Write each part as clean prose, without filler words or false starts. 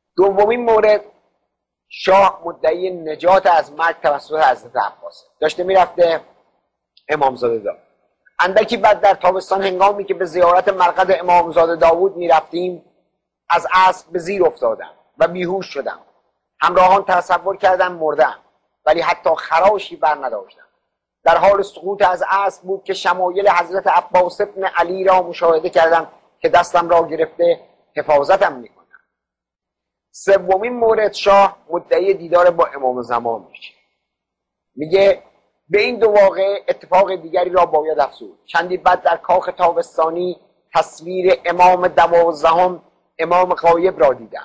دومین مورد، شاه مدعی نجات از مرگ توسط حضرت عباس. داشته میرفته امامزاده داوود. اندکی بعد در تابستان هنگامی که به زیارت مرقد امامزاده داوود میرفتیم، از اسب به زیر افتادم و بیهوش شدم. همراهان تصور کردم مردم، ولی حتی خراشی بر نداشتم. در حال سقوط از اسب بود که شمایل حضرت عباس ابن علی را مشاهده کردم که دستم را گرفته حفاظتم میکنم. سومین مورد، شاه مدعی دیدار با امام زمان میشه. میگه به این دو واقعه اتفاق دیگری را باید افزود. چندی بعد در کاخ تابستانی تصویر امام 12 امام غایب را دیدم.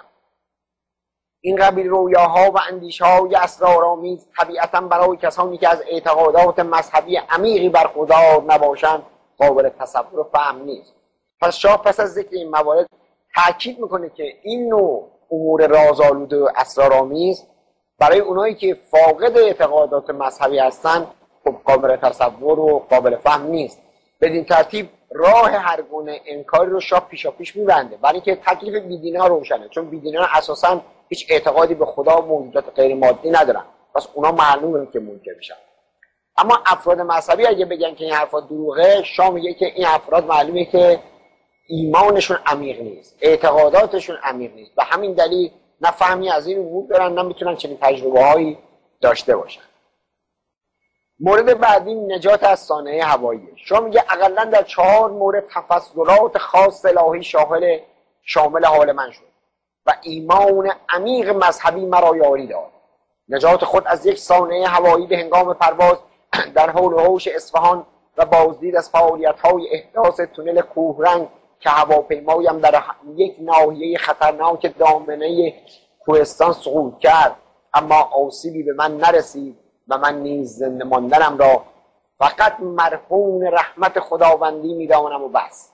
این قبیل رویاها و اندیشه‌های اسرارآمیز طبیعتاً برای کسانی که از اعتقادات مذهبی عمیقی برخوردار نباشند قابل تصور و فهم نیست. پس شاه پس از ذکر این موارد تأکید میکنه که این نوع امور رازآلود و اسرارآمیز برای اونایی که فاقد اعتقادات مذهبی هستن خب قابل تصور و قابل فهم نیست. بدین ترتیب راه هر گونه انکاری رو شاه پیشاپیش میبنده، برای اینکه تکلیف بیدین‌ها روشنه، چون بیدین‌ها اساساً هیچ اعتقادی به خدا و موجودات غیر مادی ندارن، پس اونا معلومه که منکر میشن. اما افراد مذهبی اگه بگن که این حرفا دروغه، شاه میگه که این افراد معلومه که ایمانشون عمیق نیست، اعتقاداتشون عمیق نیست، و همین دلیل نه فهمی از این امور دارن، نه میتونن چنین تجربه‌هایی داشته باشن. مورد بعدی نجات از صانعه هوایی. شاه میگه اقلا در 4 مورد تفضلات خاص الهی شامل حال من شد و ایمان عمیق مذهبی مرا یاری داد. نجات خود از یک صانعه هوایی به هنگام پرواز در حول و حوش اصفهان و بازدید از فعالیت‌های احداث تونل کوهرنگ که هواپیمایم در یک ناحیه خطرناک دامنه کوهستان سقوط کرد، اما آسیبی به من نرسید و من نیز زنده ماندنم را فقط مرهون رحمت خداوندی میدانم و بس.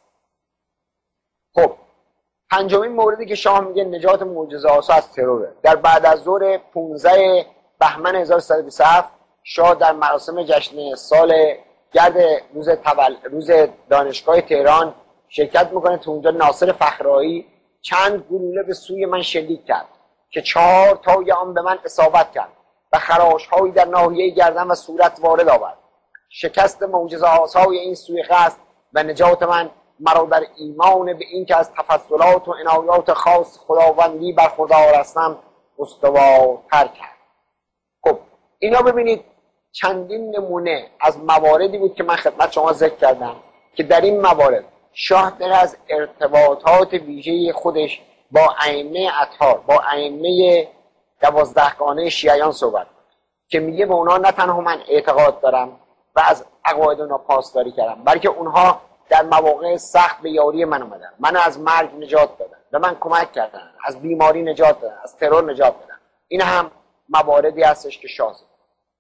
خب پنجمین موردی که شاه میگه نجات معجزه‌آسا از تروره. در بعد از ظهر 15 بهمن 1327 شاه در مراسم جشن سال گرد روز دانشگاه تهران شرکت میکنه. تو اونجا ناصر فخرایی چند گلوله به سوی من شلیک کرد که 4 تای آن به من اصابت کرد و خراش‌هایی در ناحیه گردن و صورت وارد آورد. شکست معجزه‌آسای این سوی قصد و نجات من مرا در ایمان به این که از تفضلات و عنایات خاص خداوندی برخوردار هستم استوارتر کرد. خب اینا ببینید چندین نمونه از مواردی بود که من خدمت شما ذکر کردم که در این موارد شاه در از ارتباطات ویژه خودش با ائمه اطهار، با ائمه 12گانه شیعیان صحبت که میگه به اونا نه تنها من اعتقاد دارم و از عقاید اونا پاسداری کردم، بلکه اونها در مواقع سخت به یاری من اومدن، من از مرگ نجات دادن، به من کمک کردن، از بیماری نجات دادن، از ترور نجات دادن. این هم مواردی هستش که شاه زد.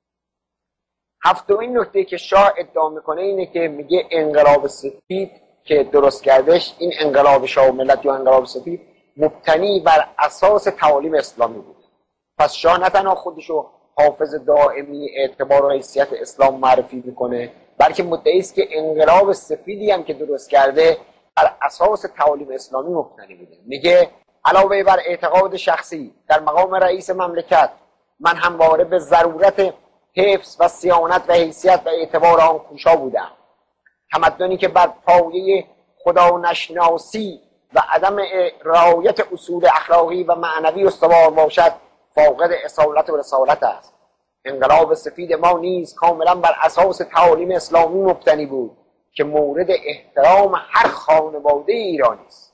هفتمین نکته که شاه ادعا میکنه اینه که میگه انقلاب سفید که درست کردش، این انقلاب شاه و ملت یا انقلاب سفید مبتنی بر اساس تعالیم اسلامی بود. پس شاه نه تنها خودشو حافظ دائمی اعتبار و حیثیت اسلام معرفی میکنه، بلکه مدعی است که انقلاب سفیدی هم که درست کرده بر اساس تعالیم اسلامی مبتنی بوده. میگه علاوه بر اعتقاد شخصی در مقام رئیس مملکت، من همواره به ضرورت حفظ و صیانت و حیثیت و اعتبار آن کوشا بودم. تمدنی که بر پایه خدا نشناسی و عدم رعایت اصول اخلاقی و معنوی استوار باشد فاقد اصالت و رسالت است. انقلاب سفید ما نیز کاملا بر اساس تعالیم اسلامی مبتنی بود که مورد احترام هر خانواده ایرانی است.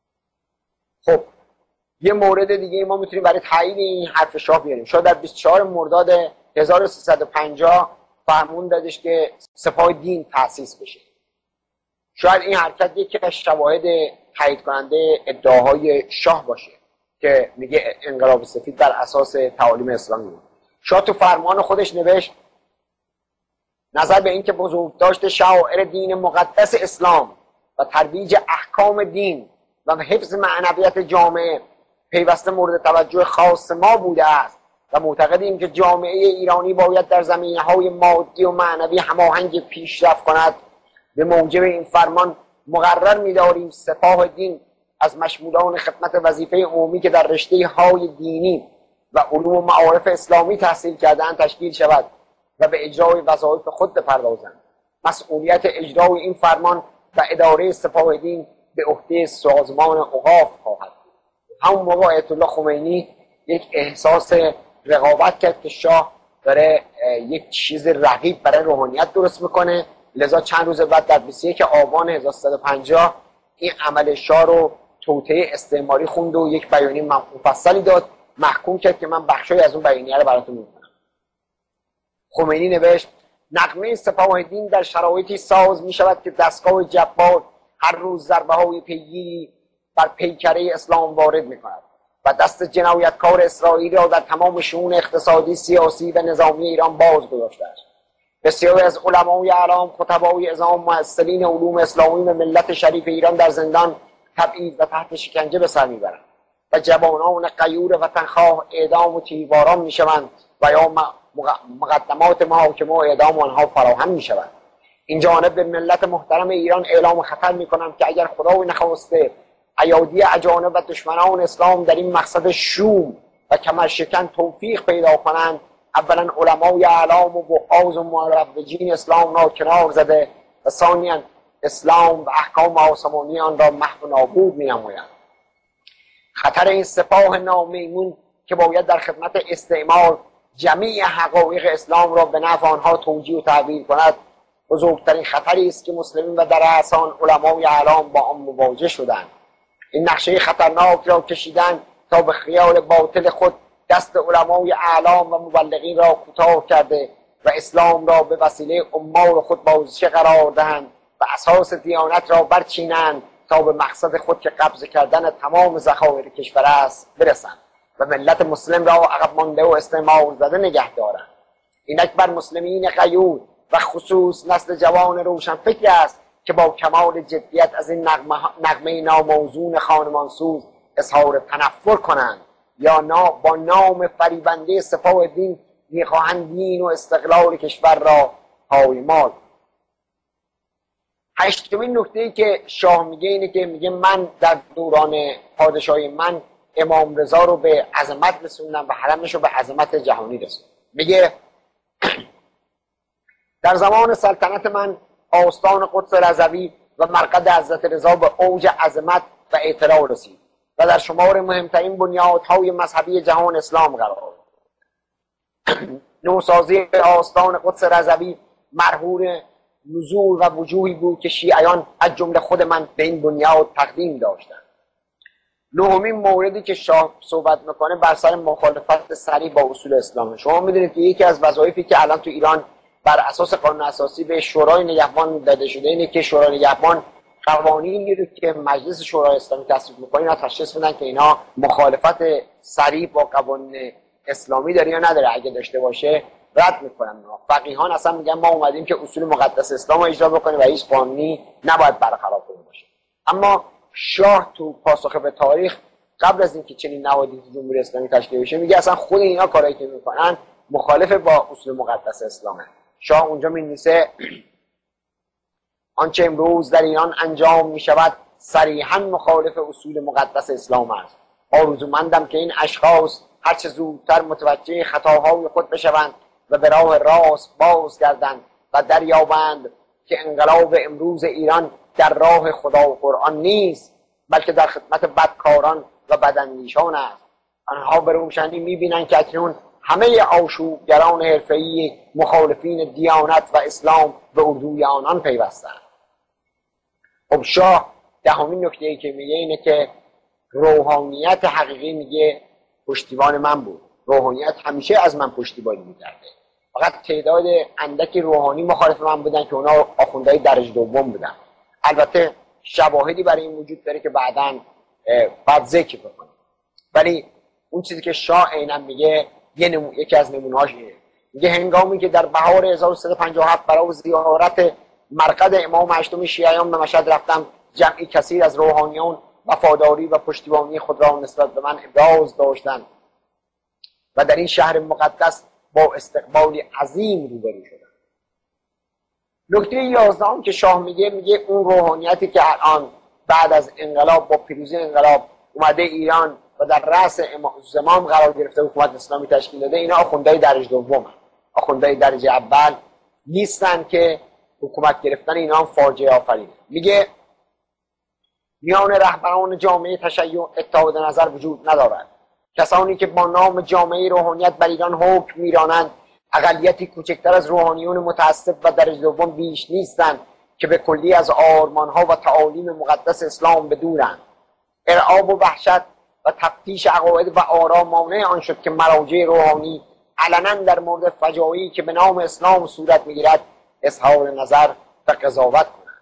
خب یه مورد دیگه ما میتونیم برای تایید این حرف شاه بیاریم. شاه در 24 مرداد 1350 فرمون دادش که سپاه دین تأسیس بشه. شاید این حرکت یکی از شواهد تایید کننده ادعاهای شاه باشه که میگه انقلاب سفید بر اساس تعالیم اسلامی بود. شاه تو فرمان خودش نوشت نظر به این که بزرگداشت شعائر دین مقدس اسلام و ترویج احکام دین و حفظ معنویت جامعه پیوسته مورد توجه خاص ما بوده است و معتقدیم که جامعه ایرانی باید در زمینه‌های مادی و معنوی هماهنگ پیشرفت کند. به موجب این فرمان مقرر می‌داریم سپاه دین از مشمولان خدمت وظیفه عمومی که در رشته های دینی و علوم و معارف اسلامی تحصیل کرده‌اند تشکیل شود و به اجرای وظایف خود بپردازند. مسئولیت اجرای این فرمان و اداره سپاه دین به عهده سازمان اوقاف خواهد بود. همون موقع آیت الله خمینی یک احساس رقابت کرد که شاه داره یک چیز رقیب برای روحانیت درست میکنه، لذا چند روز بعد در 21 آبان 1350 این عمل شاه رو توطئه استعماری خوند و یک بیانیه مفصلی داد، محکوم کرد که من بخشی از اون بیانیه رو براتون میگم. خمینی نوشت: نغمه سپاه دین در شرایطی ساز می شود که دستگاه جبار هر روز ضربه های پیگیری بر پیکره اسلام وارد می کند و دست جنایتکار اسرائیلی را در تمام شؤون اقتصادی، سیاسی و نظامی ایران باز گذاشته است. بسیاری از علمای اعلام، خطبای عظام، مؤثرین علوم اسلامی و ملت شریف ایران در زندان تبعید و تحت شکنجه به سر میبرند و جوانان غیور وطنخواه اعدام و تیرباران میشوند و یا مقدمات محاکمه و اعدام آنها فراهم میشوند. این جانب به ملت محترم ایران اعلام خطر میکنم که اگر خدای نخواسته ایادی اجانب و دشمنان اسلام در این مقصد شوم و کمرشکن توفیق پیدا کنند، اولا علمای اعلام و وعاظ و مروجین اسلام را کنار زده و ثانیا اسلام و احکام آسمانی آن را محو و نابود می‌نمایند. خطر این سپاه نامیمون که باید در خدمت استعمار جمیع حقایق اسلام را به نفع آنها توجیه و تعبیر کند، بزرگترین خطری است که مسلمین و در احسان علمای اعلام با آن مواجه شدند. این نقشه خطرناک را کشیدن تا به خیال باطل خود دست علمای اعلام و مبلغین را کوتاه کرده و اسلام را به وسیله عمال خود بازیچه قرار دهند و اساس دیانت را برچینند تا به مقصد خود که قبضه کردن تمام ذخایر کشور است برسند و ملت مسلم را عقب مانده و استعمار زده نگه دارند. اینک بر مسلمین غیور و خصوص نسل جوان روشنفکر است که با کمال جدیت از این نغمه ناموزون خانمانسوز اظهار تنفر کنند یا با نام فریبنده سپاه دین میخواهند دین و استقلال کشور را پایمال. هشتمین نکته‌ای که شاه میگه اینه که میگه من در دوران پادشاهی من امام رضا رو به عظمت رسوندم و حرمش رو به عظمت جهانی رسوندم. میگه در زمان سلطنت من آستان قدس رضوی و مرقد حضرت رضا به اوج عظمت و اعتراع رسید و در شمار مهمترین بنیادهای مذهبی جهان اسلام قرار نوسازی آستان قدس رضوی مرهون نزول و وجوهی بود که شیعیان از جمله خود من به این بنیاد تقدیم داشتند. نهمین موردی که شاه صحبت میکنه بر سر مخالفت صریح با اصول اسلام. شما میدونید که یکی از وظایفی که الان تو ایران بر اساس قانون اساسی به شورای نگهبان داده شده اینه که شورای نگهبان قوانینی رو که مجلس شورای اسلامی تصویب میکنه اینا تشخیص بدن که اینا مخالفت صریح با قوانین اسلامی داره یا نداره. اگه داشته باشه رد میکنن. فقیهان اصلا میگن ما اومدیم که اصول مقدس اسلام رو اجرا بکنیم و هیچ قانونی نباید برخلاف اون باشه. اما شاه تو پاسخ به تاریخ قبل از اینکه چنین نهادی تو جمهوری اسلامی تشکیل بشه میگه اصلا خود اینا کارایی که میکنن مخالف با اصول مقدس اسلامه. شاه اونجا می‌نویسه آنچه امروز در ایران انجام می‌شود صریحاً مخالف اصول مقدس اسلام است. آرزومندم که این اشخاص هرچه زودتر متوجه خطاهای خود بشوند و به راه راست بازگردند و دریابند که انقلاب امروز ایران در راه خدا و قرآن نیست بلکه در خدمت بدکاران و بداندیشان است. آنها به روشنی می‌بینند که اکنون همه آشوبگران حرفه‌ای مخالفین دیانت و اسلام به اردوی آنان پیوستند. خب شاه دهمین نکته‌ای که میگه اینه که روحانیت حقیقی میگه پشتیبان من بود. روحانیت همیشه از من پشتیبانی میکرده. فقط تعداد اندکی روحانی مخالف من بودن که اونا آخوندهای درجه دوم بودن. البته شواهدی برای این وجود داره که بعداً بعد ذکر بکنم. ولی اون چیزی که شاه عیناً میگه یکی از نمونه‌هاش اینه. میگه هنگامی که در بهار 1357 برای زیارت مرقد امام هشتم شیعیان به مشهد رفتم، جمعی کثیر از روحانیان وفاداری و پشتیبانی خود را نسبت به من ابراز داشتند و در این شهر مقدس با استقبالی عظیم روبرو شدند. نکته 11 که شاه میگه اون روحانیتی که الان بعد از انقلاب با پیروزی انقلاب اومده ایران و در رأس زمام قرار گرفته حکومت اسلامی تشکیل داده، اینا آخوندهای درجه دوم هستند. آخوندهای درجه اول نیستن که حکومت گرفتن اینا هم فاجعه آفرینه. میگه میان رهبران جامعه تشیع اتحاد نظر وجود ندارد. کسانی که با نام جامعه روحانیت بر ایران حکم میرانند اقلیتی کوچکتر از روحانیون متعصب و درجه دوم بیش نیستند که به کلی از آرمانها و تعالیم مقدس اسلام بدورند. ارعاب و وحشت و تفتیش عقاید و آرا مانع آن شد که مراجع روحانی علنا در مورد فجایعی که به نام اسلام صورت میگیرد اظهار نظر و قضاوت کنند.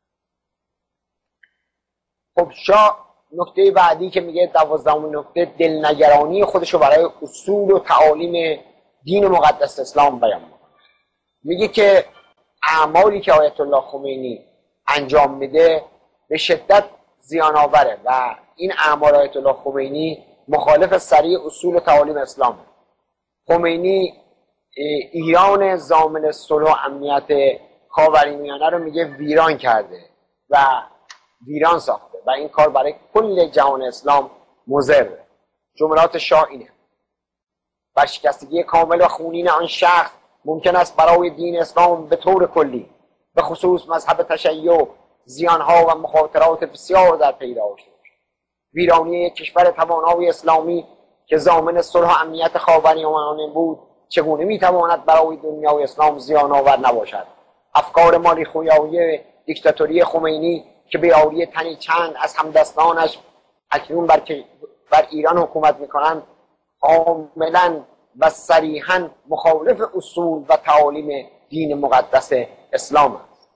خب شاه نکته بعدی که میگه 12مین نکته، دلنگرانی خودشو برای اصول و تعالیم دین مقدس اسلام بیان میکنه. میگه که اعمالی که آیت الله خمینی انجام میده به شدت زیان آوره و این اعمال آیت الله خمینی مخالف صریح اصول و تعالیم اسلامه. خمینی ایران ضامن صلح و امنیت خاورمیانه رو میگه ویران کرده و ویران ساخته و این کار برای کل جهان اسلام مضره. جملات شاه اینه: برشکستگی کامل و خونین آن شخص ممکن است برای دین اسلام به طور کلی به خصوص مذهب تشیع زیانها و مخاطرات بسیار در پی داشته باشد. ویرانی یک کشور توانای اسلامی که ضامن صلح و امنیت خاورمیانه بود چگونه میتواند برای دنیای اسلام زیان آور نباشد؟ افکار مالی خویایی دیکتاتوری خمینی که به یاری تنی چند از همدستانش اکنون بر ایران حکومت میکنند کاملا و صریحا مخالف اصول و تعالیم دین مقدس اسلام است.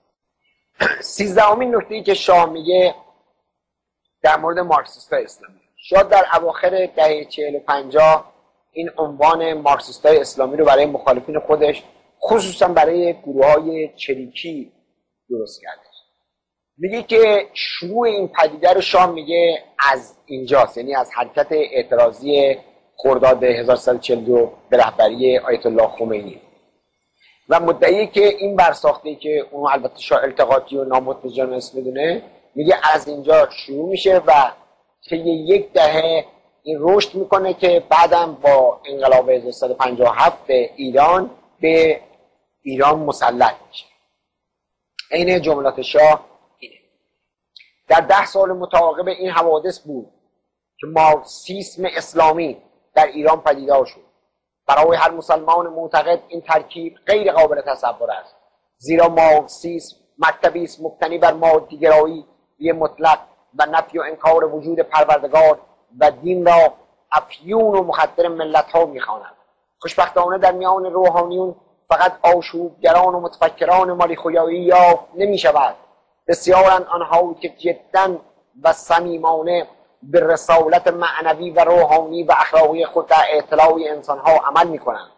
13مین نکته‌ای که شاه میگه در مورد مارکسیست‌های اسلامی. شاه در اواخر دهه 40 و 50 این عنوان مارکسیست‌های اسلامی رو برای مخالفین خودش خصوصا برای گروه‌های چریکی درست کرده. میگه که شروع این پدیده رو شاه میگه از اینجاست، یعنی از حرکت اعتراضی خرداد 1342 به رهبری آیت الله خمینی و مدعیه که این برساخته که اون البته شاه التقاطی و نامتجان اسم میدونه، میگه از اینجا شروع میشه و طی یک دهه این رشد میکنه که بعدم با انقلاب 1357 ایران به ایران مسلط میشه. این جملات شاه اینه. در 10 سال متعاقب این حوادث بود که مارکسیسم اسلامی در ایران پدیدار شد. برای هر مسلمان معتقد این ترکیب غیر قابل تصور است، زیرا مارکسیسم مکتبی است مبتنی بر مادی‌گرایی مطلق و نفی و انکار وجود پروردگار و دین را افیون و مخدر ملت ها میخواند. خوشبختانه در میان روحانیون فقط آشوبگران و متفکران مالی خویایی یافت نمی شود. بسیارند آنها که جدا و صمیمانه به رسالت معنوی و روحانی و اخلاقی خود در اطلاع انسانها عمل می کنند.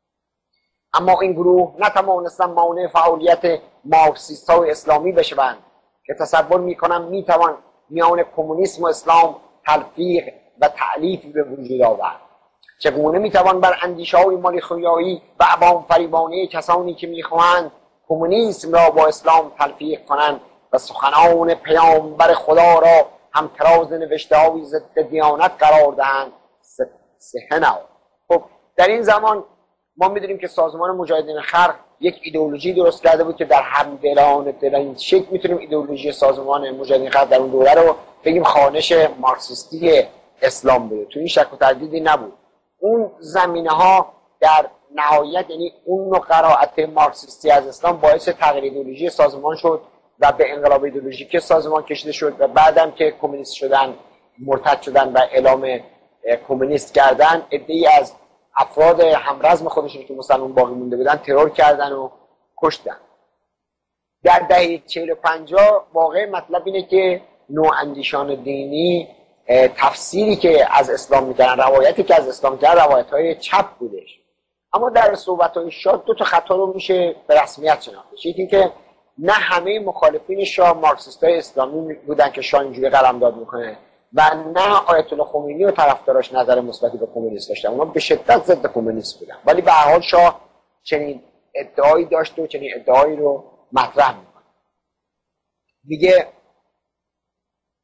اما این گروه نتوانستند مانع فعالیت مارکسیست‌های اسلامی بشوند که تصور می کنم می توان میان کمونیسم و اسلام تلفیق و تألیف به وجود آورد. چگونه می توان بر اندیشه‌های مالی خویایی و عوام فریبانه کسانی که می خواهند کمونیسم را با اسلام تلفیق کنند و سخنان پیامبر خدا را همتراز نوشته‌های ضد دیانت قرار دهند سهنا. خب در این زمان ما می‌دونیم که سازمان مجاهدین خلق یک ایدئولوژی درست کرده بود که در همدلان این شکل میتونیم ایدئولوژی سازمان مجاهدین خلق در اون دوره رو بگیم خوانش مارکسیستی اسلام بوده. تو این شک و تردیدی نبود. اون زمینه‌ها در نهایت یعنی اون نوع قرائت مارکسیستی از اسلام باعث تغییر ایدئولوژی سازمان شد و به انقلاب ایدئولوژیک سازمان کشیده شد و بعدم که کمونیست شدن، مرتد شدن و اعلام کمونیست کردن، عده‌ای از افراد همرزم خودشون که مسلمان باقی مونده بودن ترور کردن و کشتن. در دهه 40 و 50 واقع مطلب اینه که نواندیشان دینی تفسیری که از اسلام می‌کردن، روایتی که از اسلام می‌کردن روایت‌های چپ بودش. اما در صحبت‌های شاه دو تا خطا رو میشه به رسمیت شناخت. یکی که نه همه مخالفین شاه مارکسیست‌های اسلامی بودن که شاه اینجوری قلمداد میکنه و نه آیت الله خمینی و طرفداراش نظر مثبتی به کمونیست داشتن. اونا به شدت ضد کمونیست بودن، ولی به هر حال شاه چنین ادعایی داشت و چنین ادعایی رو مطرح میکنه. میگه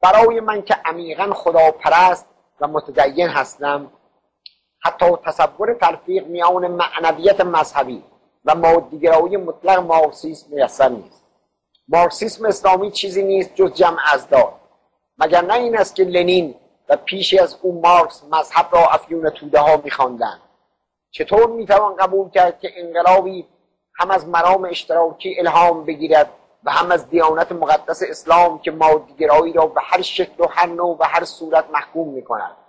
برای من که عمیقا خداپرست و متدین هستم، حتی تصور تلفیق میان معنویت مذهبی و مادیگرایی مطلق مارکسیسم میسر نیست. مارکسیسم اسلامی چیزی نیست جز جمع ازداد، مگر نه این است که لنین و پیشی از او مارکس مذهب را افیون توده ها می‌خواندند. چطور میتوان قبول کرد که انقلابی هم از مرام اشتراکی الهام بگیرد و هم از دیانت مقدس اسلام که مادیگرایی را به هر شکل و هر نوع و هر صورت محکوم می‌کند؟